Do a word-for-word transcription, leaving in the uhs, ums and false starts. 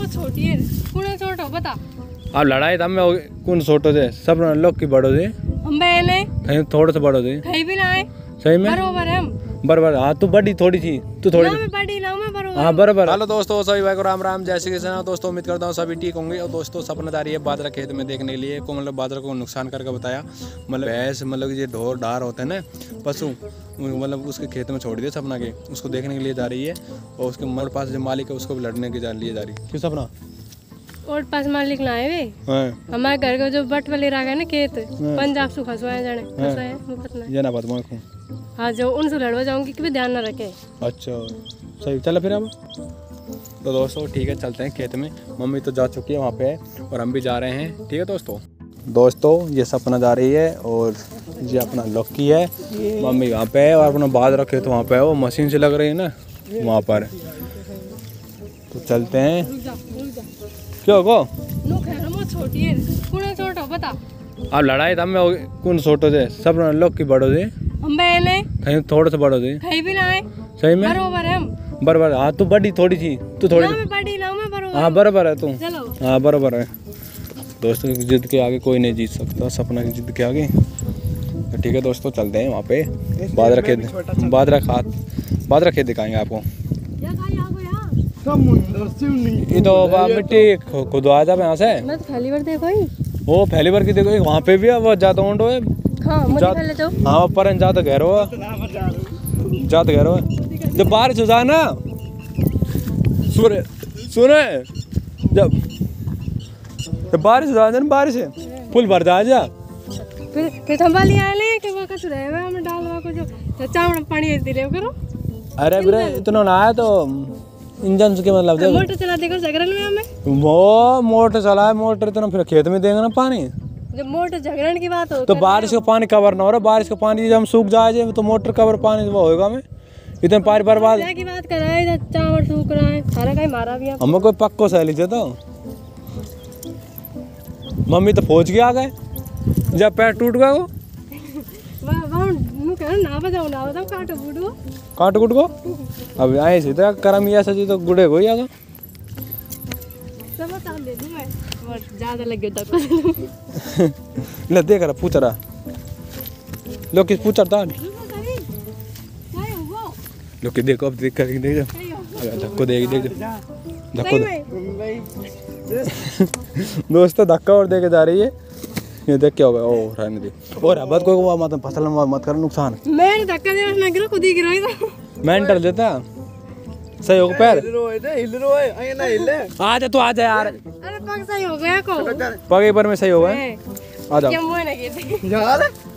वो छोटी है कौन छोटो बता आप लड़ाई तब में कौन छोटो दे सब लोग की बड़ो दे हम बहने कहीं थोड़ा सा बड़ो दे कहीं भी ना आए सही में बरोबर है हम बराबर। हाँ तू बड़ी थोड़ी थी तू थोड़ी ना मैं बड़ी ना मैं बरोबर हाँ बराबर। हेलो दोस्तों सभी भाई को राम राम जय श्री कृष्ण। दोस्तों उम्मीद करता हूँ सभी ठीक होंगे। और दोस्तों सपनादारी है बाजरा खेत में देखने के लिए को मतलब बाजरा को नुकसान करके बताया मतलब भैंस मतलब ये ढोर ढार होते हैं ना पशु मतलब उसके खेत में छोड़ दिया सपना के उसको देखने के लिए जा रही है और उसके मर पास जो मालिक है उसको भी लड़ने के लिए जा रही है। क्यों सपना और पास मालिक ना है वे हमारे घर का जो बट वाले राग है ना खेत पंजाब से खसवाए जाने खसवाए मुफ्त में ये ना बात मैं को हाँ जो उनसे लड़वा जाऊंगी कि भी ध्यान ना रखे। अच्छा सही चलो फिर अब तो दोस्तों ठीक है चलते हैं खेत में। मम्मी तो जा चुकी है वहाँ पे और हम भी जा रहे हैं। ठीक है दोस्तों दोस्तों ये सपना जा रही है और ये अपना लौकी है मम्मी वहाँ पे है और अपना बाजरा खेत वहाँ पे है वो मशीन से लग रही है ना वहाँ पर। तो चलते हैं क्यों को छोटी है कौन छोटो बता आप लड़ाई तब में कौन छोटो दे सब लोग की बड़ो दे हम बहने कहीं थोड़ा सा बड़ो दे कहीं भी ना आए सही में बरोबर है हम बराबर। हाँ तू बड़ी थोड़ी थी तू थोड़ी ना मैं बड़ी ना मैं बरोबर हाँ बराबर है तू चलो हाँ बराबर है। दोस्तों की जिद के आगे कोई नहीं जीत सकता सपना की जिद के आगे। तो ठीक है दोस्तों चलते हैं वहाँ पे बाजरा खेत बाजरा खात बाजरा खेत दिखाएंगे आपको। ये तो मिट्टी खुदवा जाए यहाँ से मैं तो पहली बार देखो ही वो पहली बार की देखो वहाँ पे भी है वो ज्यादा ऊंडो है हाँ मुझे पहले तो हाँ पर ज्यादा गहरो है ज्यादा गहरो है। जब बारिश हो जाए ना सुने सुने जब जब बारिश हो जाए ना बारिश पुल भर जाए जा फिर फिर संभाली आए ले कि वो कचरा है हमें डालवा को जो चावल पानी दे ले करो। अरे ब्रे इतना ना आया तो इंजन के मतलब जब मोटर चला देगा झगड़न में हमें वो मोटर चला है मोटर तो फिर खेत में देंगे ना पानी जब मोटर झगड़न की बात हो तो बारिश का पानी कवर ना हो रहा बारिश का पानी जब हम सूख जाए तो मोटर कवर पानी वो होगा हमें इतने पानी बर्बाद की बात कर रहा है चावल सूख रहा है सारा कहीं मारा भी हमें कोई पक्को सह लीजिए तो मम्मी तो फौज के आ गए जब पैर टूट गया वो ना बजाओ ना बजाओ काटो बूढ़ो काट कुट को अब आए से तो करम ऐसा जी तो गुड़े को ही आगा सब बता दे दूं मैं और ज्यादा लग गया था ले देख रहा पूछ रहा लोग किस पूछ रहा लोग देखो अब देख कर देख जा धक्को देगी देख जा धक्को दोस्तों धक्का और देके जा रही है ये देख क्या होगा ओ रहने दे और अब कोई को मत फसल मत कर नुकसान मैंने धक्का दिया मैं गिरा खुद ही गिरा था मेंटल देता सही हो पैर हिल रो है हिल रो है आई ना हिले आ जा तू आ जा यार अरे पग सही हो गया को पग एक बार में सही होगा आ जाओ क्या मुंह ना गिरते यार